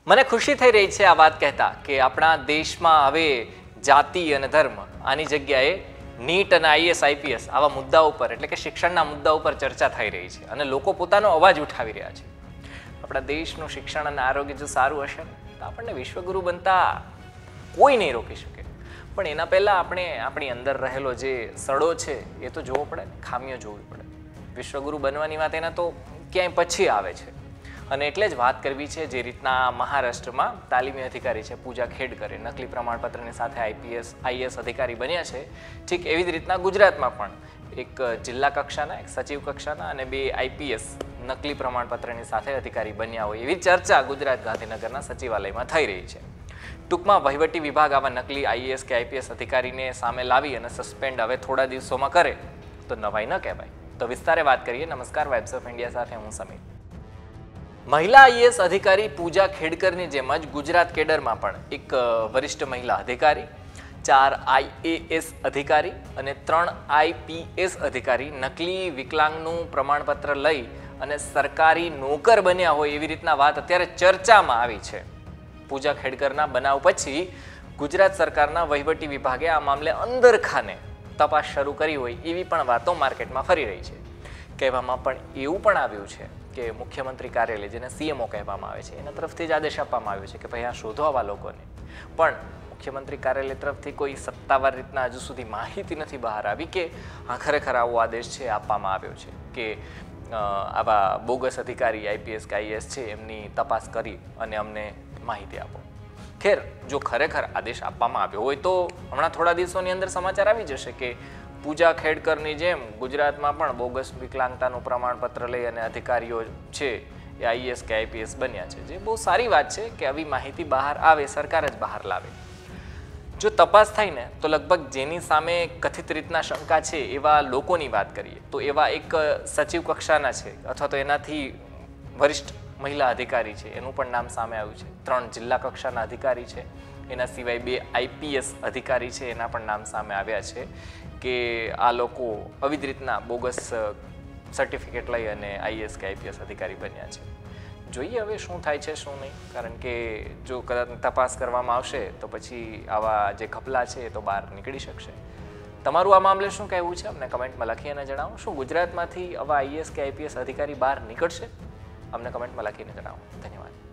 મને ખુશી થઈ રહી છે આ વાત કહેતા કે આપણા દેશમાં હવે જાતિ અને ધર્મ આની જગ્યાએ નીટ અને આઈએસ આઈપીએસ આવા મુદ્દાઓ ઉપર એટલે કે શિક્ષણના મુદ્દા ઉપર ચર્ચા થઈ રહી છે અને લોકો પોતાનો અવાજ ઉઠાવી રહ્યા છે. આપણા દેશનું શિક્ષણ અને આરોગ્ય જો સારું હશે ને તો આપણને વિશ્વગુરુ બનતા કોઈ નહીં રોકી શકે. પણ એના પહેલાં આપણે આપણી અંદર રહેલો જે સડો છે એ તો જોવો પડે, ખામીઓ જોવી પડે. વિશ્વગુરુ બનવાની વાત એના તો ક્યાંય પછી આવે છે. અને એટલે જ વાત કરવી છે જે રીતના મહારાષ્ટ્રમાં તાલીમી અધિકારી છે પૂજા ખેડકરે નકલી પ્રમાણપત્રની સાથે આઈએસ અધિકારી બન્યા છે, ઠીક એવી જ રીતના ગુજરાતમાં પણ એક જિલ્લા કક્ષાના, એક સચિવ કક્ષાના અને 2 આઈપીએસ નકલી પ્રમાણપત્રની સાથે અધિકારી બન્યા હોય એવી ચર્ચા ગુજરાત ગાંધીનગરના સચિવાલયમાં થઈ રહી છે. ટૂંકમાં વહીવટી વિભાગ આવા નકલી આઈએસ કે આઈપીએસ અધિકારીને સામે લાવી અને સસ્પેન્ડ હવે થોડા દિવસોમાં કરે તો નવાઈ ન કહેવાય. તો વિસ્તારે વાત કરીએ. નમસ્કાર, વાઇબ્સ ઓફ ઇન્ડિયા સાથે હું સમીર. મહિલા આઈએસ અધિકારી પૂજા ખેડકરની જેમ જ ગુજરાત કેડરમાં પણ એક વરિષ્ઠ મહિલા અધિકારી, 4 આઈએએસ અધિકારી અને 3 આઈપીએસ અધિકારી નકલી વિકલાંગનું પ્રમાણપત્ર લઈ અને સરકારી નોકર બન્યા હોય એવી રીતના વાત અત્યારે ચર્ચામાં આવી છે. પૂજા ખેડકરના બનાવ પછી ગુજરાત સરકારના વહીવટી વિભાગે આ મામલે અંદરખાને તપાસ શરૂ કરી હોય એવી પણ વાતો માર્કેટમાં ફરી રહી છે. કહેવામાં પણ એવું પણ આવ્યું છે કે મુખ્યમંત્રી કાર્યાલય, જેને સીએમઓ કહેવામાં આવે છે, એના તરફથી જ આદેશ આપવામાં આવ્યો છે કે ભાઈ આ શોધો આવા લોકોને. પણ મુખ્યમંત્રી કાર્યાલય તરફથી કોઈ સત્તાવાર રીતના હજુ સુધી માહિતી નથી બહાર આવી કે હા ખરેખર આવો આદેશ છે આપવામાં આવ્યો છે કે આવા બોગસ અધિકારી આઈપીએસ કે આઈએસ છે એમની તપાસ કરી અને અમને માહિતી આપો. ખેર, જો ખરેખર આદેશ આપવામાં આવ્યો હોય તો હમણાં થોડા દિવસોની અંદર સમાચાર આવી જશે કે પૂજા ખેડકરની જેમ ગુજરાતમાં પણ બોગસ વિકલાંગતાનું પ્રમાણપત્ર લઈ અને અધિકારીઓ છે એ આઈએસ કે આઈપીએસ બન્યા છે, જે બહુ સારી વાત છે કે આવી માહિતી બહાર આવે, સરકાર જ બહાર લાવે. જો તપાસ થાય ને તો લગભગ જેની સામે કથિત રીતના શંકા છે એવા લોકોની વાત કરીએ તો એવા એક સચિવ કક્ષાના છે અથવા તો એનાથી વરિષ્ઠ મહિલા અધિકારી છે એનું પણ નામ સામે આવ્યું છે. 3 જિલ્લા કક્ષાના અધિકારી છે, એના સિવાય 2 આઈપીએસ અધિકારી છે એના પણ નામ સામે આવ્યા છે કે આ લોકો આવી જ રીતના બોગસ સર્ટિફિકેટ લઈ અને આઈએસ કે આઈપીએસ અધિકારી બન્યા છે. જોઈએ હવે શું થાય છે શું નહીં, કારણ કે જો કદાચ તપાસ કરવામાં આવશે તો પછી આવા જે ઘપલા છે એ તો બહાર નીકળી શકશે. તમારું આ મામલે શું કહેવું છે અમને કમેન્ટમાં લખી અને જણાવો. શું ગુજરાતમાંથી આવા આઈએસ કે આઈપીએસ અધિકારી બહાર નીકળશે? અમને કમેન્ટમાં લખીને જણાવો. ધન્યવાદ.